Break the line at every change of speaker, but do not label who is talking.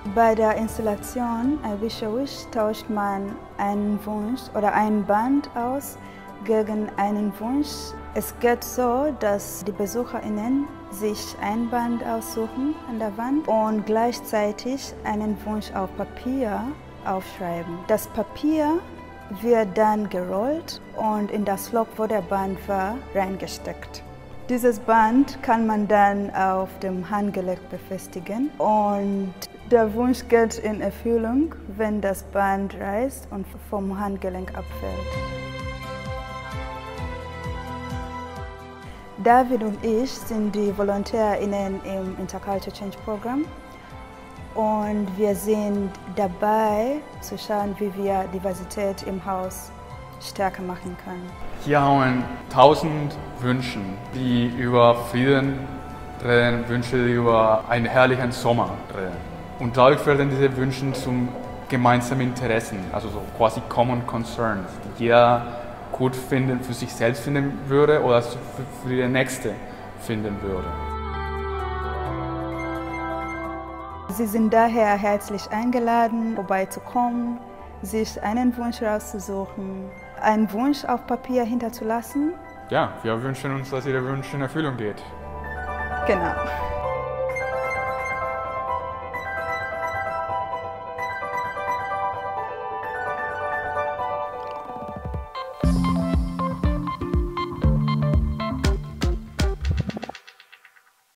Bei der Installation I Wish a Wish tauscht man einen Wunsch oder ein Band aus gegen einen Wunsch. Es geht so, dass die BesucherInnen sich ein Band aussuchen an der Wand und gleichzeitig einen Wunsch auf Papier aufschreiben. Das Papier wird dann gerollt und in das Loch, wo der Band war, reingesteckt. Dieses Band kann man dann auf dem Handgelenk befestigen und der Wunsch geht in Erfüllung, wenn das Band reißt und vom Handgelenk abfällt. David und ich sind die VolontärInnen im Intercultural Change Program und wir sind dabei zu schauen, wie wir Diversität im Haus stärker machen können.
Hier haben 1000 Wünsche, die über Frieden reden, Wünsche über einen herrlichen Sommer reden. Und dadurch werden diese Wünsche zum gemeinsamen Interessen, also so quasi Common Concerns, die jeder gut finden, für sich selbst finden würde oder für den Nächsten finden würde.
Sie sind daher herzlich eingeladen, vorbeizukommen, sich einen Wunsch rauszusuchen, einen Wunsch auf Papier hinterzulassen.
Ja, wir wünschen uns, dass Ihre Wünsche in Erfüllung geht.
Genau.